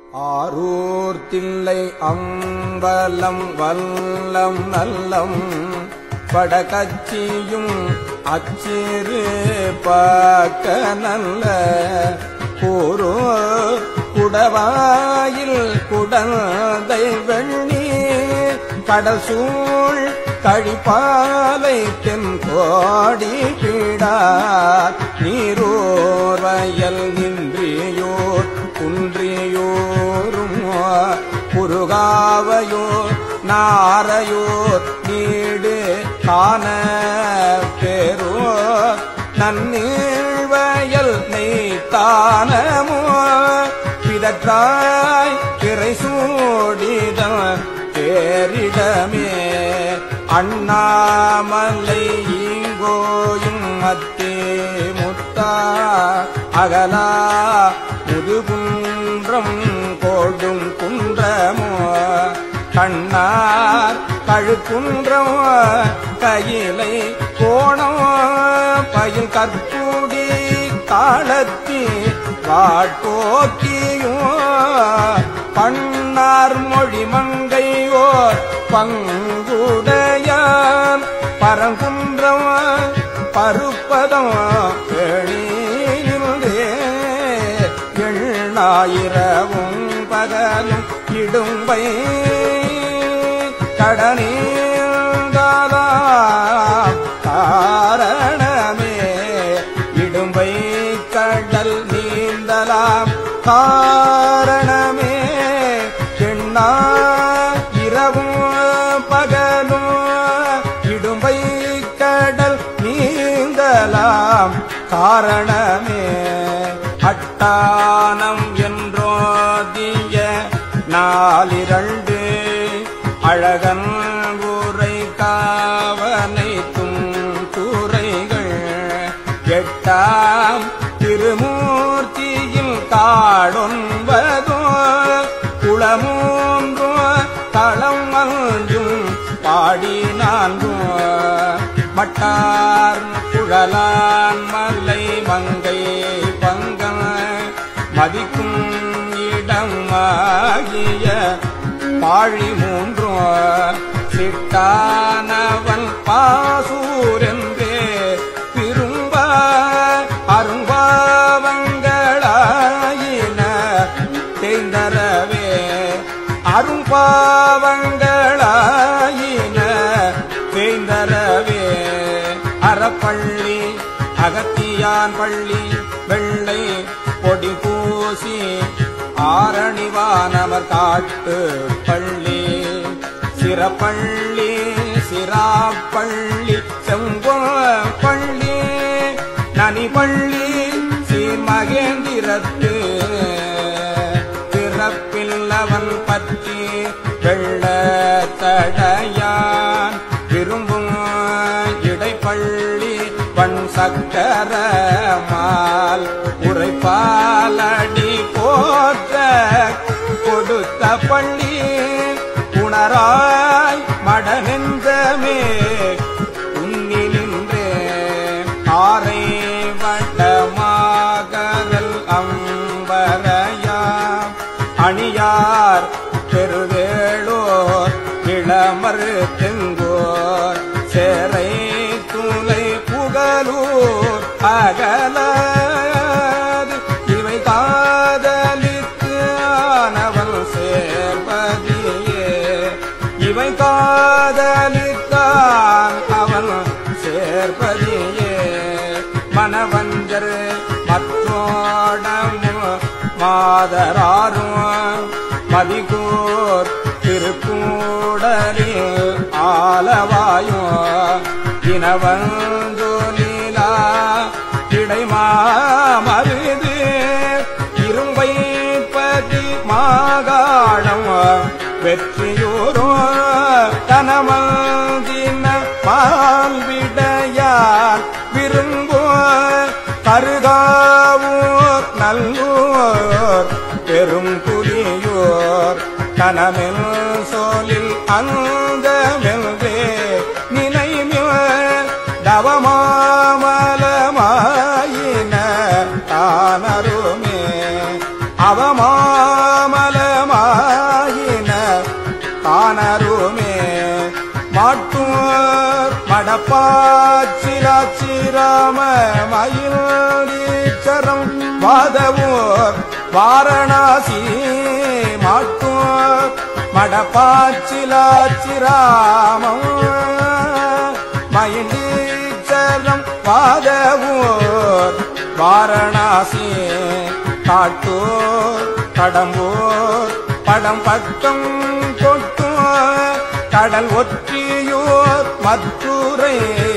ஆரூர் தில்லை அம்பலம் வல்லம் நல்லம் படகச்சியும் அச்சிறு பாக்க நல்ல கூரோ குடவாயில் குடந்தை வெண்ணி கடல் சூழ் கழிப்பாலை தென்கோடி பீடார் நீரோர் வயல் நின்றியோர் குன்றியோரும் குறுகாவையோர் நாரையோர் நீடு காண பேரோர் நன்னீழ்வயல் நெய்த்தானமோ பிதற்றாய் திரை சூடிதன் பேரிடமே அண்ணாமலை ஈங்கோயும் மத்தே முத்தா அகலா முதுகுன்றம் கோடும் குன்றமோ கண்ணார் கழுக்குன்றம் கையிலை கோணம் பயில் கற்பூடி காலத்தி வாட்போக்கியும் பண்ணார் மொழி மங்கையோர் பங்குடையான் பரங்குன்றம் பருப்பதம் எழிலே எண்ணாயிரவும் பகலும் இடும்பை கடனீந்தாதாம் காரணமே இடும்பை கடல் நீந்தலாம் காரணமே எண்ணா இரவும் பகலும் இடும்பை கடல் நீந்தலாம் காரணமே அட்டானம் என்றோதிய நாலிரண்டு அழகன் ஊரை காவனைத்தும் துறைகள் எட்டாம் திருமூர்த்தியில் காடொன்பதோ குளமூன்றோ களம் அஞ்சும் பாடி நான்கும் மட்டார் குழலான் மலை மங்கை பங்கம் மதிக்கும் இடமாகிய பாழி மூன்றும் சிட்டானவன் பாசூரென்றே திரும்ப அரும்பாவங்களாயின தேய்ந்தரவே அரும்பாவங்களாயின தேய்ந்தரவே அறப்பள்ளி அகத்தியான் பள்ளி வெள்ளை பொடி பூசி ஆரணிவானவர் காட்டு பள்ளி சிறப்பள்ளி சிராப்பள்ளி செம்பள்ளி நனிப்பள்ளி சீர்மகேந்திரத்து பிறப்பில்லவன் பற்றி வெள்ள தடையான் விரும்பும் இடைப்பள்ளி வன் சக்கர மால் உரைப்பாலடி போற்ற கொடுத்த பள்ளி உணராய் மடனெஞ்சமே உன்னி நின்றே ஆரை வட்டமாகரல் அம்பரையாம் அணியார் பெருவேளோர் இளமறு தெங்கோர் சேரை துளை புகழூர் அகல இவை காதலித்து ஆனவன் சேர்பதியே இவை காதலித்தான் அவன் சேர்பதியே மனவஞ்சர் மற்றோடமும் மாதராரும் மதிகூர் திருக்கூடலில் ஆலவாயும் இனவந்து நீலா இடைமாமருது இரும்பை பதி மாகாணம் வெற்றியூரோ தனமந்தின பால்விடையார் விரும்போ கருகாவூர் நல்லூர் பெரும் புலியோர் கனமெல் சோலில் அங்கமெல்வே நினைமிய தவமாமலமாயின தானருமே அவ அவமாமலமாயின தானருமே மாட்டூர் மடப்பாச்சிராம மயிலீச்சரம் வாதவூர் வாரணாசி மாட்டூர் மடப்பாச்சிராமம் மயிலீச்சரம் வாதவூர் வாரணாசி காட்டூர் கடம்பூர் படம் பக்கம் கொட்டூர் கடல் ஒற்றியூர் மத்துரை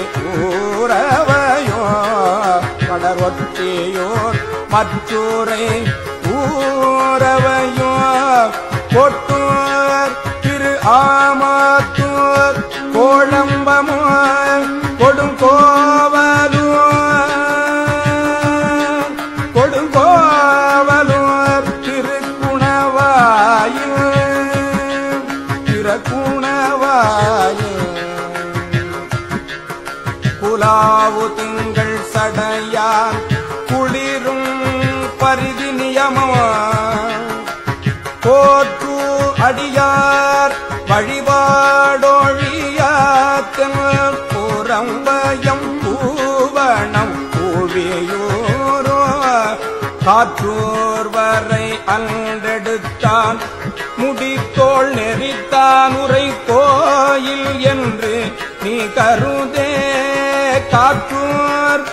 ஊரவையோ கடல் ஒற்றியூர் மத்துரை ஊரவையோ கொட்டூர் திரு ஆமாத்தூர் கோழம்பமூர் கொடுங்கோவலூர் திருக்குணவாயில் குலாவு திங்கள் சடையான் குளிரும் பரிதி நியமோ போற்று அடியார் வழிபாடொழியாத்தன் புறம்பயம் பூவணம் பூவியூரோ காற்றூர் வரை அன்றெடுத்தான் முடித்தோள் நெறித்தான் உரை கோயில் என்று நீ கருதே காற்றூர்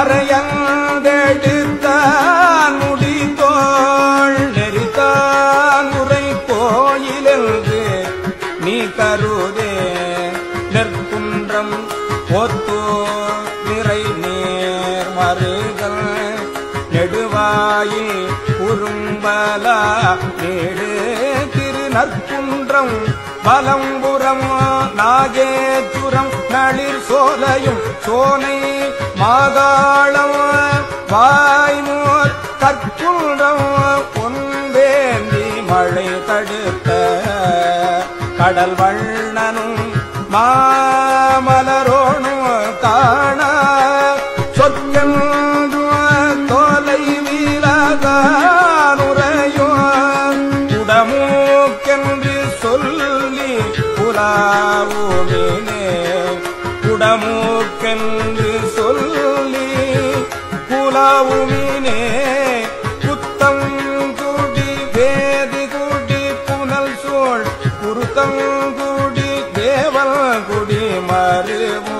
வரையந்தெடுத்தான் முடித்தோள் நெறித்தான் உரை கோயில் என்று நீ கருதே நெற்குன்றம் ஒத்தோ நிறை நேர் மருகல் நெடுவாயில் குறும்பலா நேடு திரு நற்குன்றம் பலம்புரம் நாகேச்சுரம் நளிர் சோலையும் சோனை மாகாளம் வாய்மூர் கற்குன்றம் பொன்வேந்தி மழை தடுத்த கடல் வண்ணனும் மாமலரோனும் காண சொற்கன் தோலை வீலகானுரையோ குடமூக்கென்று சொல்லி புலாவுமினே குடமூக்கென்று சொல்லி புலாவுமினே குத்தம் குடி வேதி குடி புனல் சோழ் குருத்தம் குடி தேவல் குடி மருவோ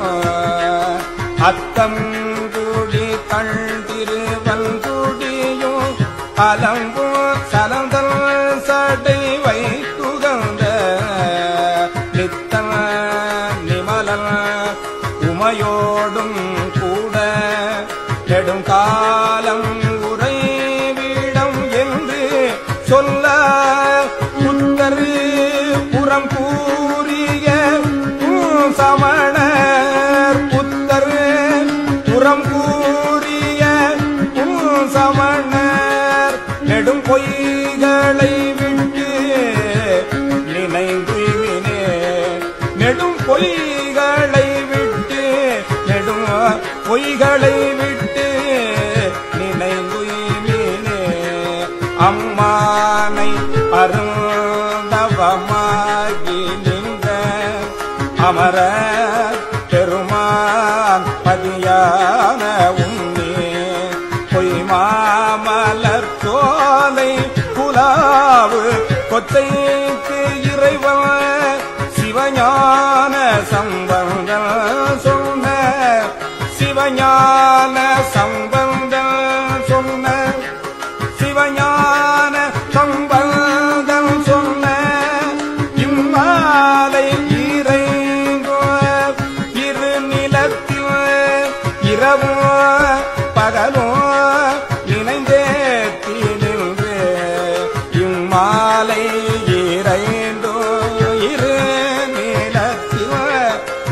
அத்தம் குடி கண் திருவல்குடியோ அலம்போ சலந்தல் சடை வைத்துகந்த நித்தம் நிமலல் உமையோடும் கூட நெடும் காலம் உறைவிடம் என்று சொல்ல புத்தரு புறம் கூறிய சமணர் புத்தரு புறம் கூறிய சமணர் நெடும் பொய்களை விட்டு நினைந்துவினே நெடும் பொய்களை விட்டு நெடும் பொய்களை விட்டு நினைந்துவினே அம்மானை அருந்தவமாகி நின்ற அமர பெருமான் பதியான உன்னே பொய்மாமலர் சோலை புலாவு கொச்சைக்கு இறைவன் சிவஞான சம்பந்தம் சொன்ன சிவஞான சம்பந்தம் சொன்ன சிவஞான சம்பந்தம் சொன்ன இம்மாலை இறைங்கோ இரு நிலத்தில் இரவோ பகலோ இணைந்தேத்தி நின்று இம்மாலை இறைந்தோ இரு நிலத்தில்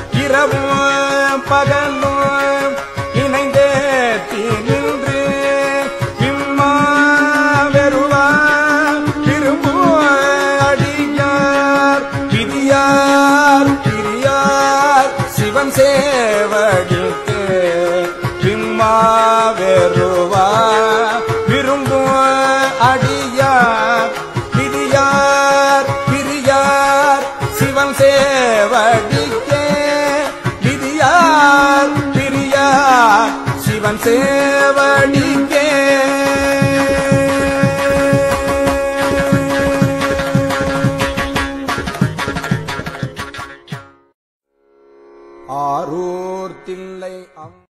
சேவடிக்கே விதியார் பிரியா சிவன் சேவடிக்கே ஆரூர் தில்லை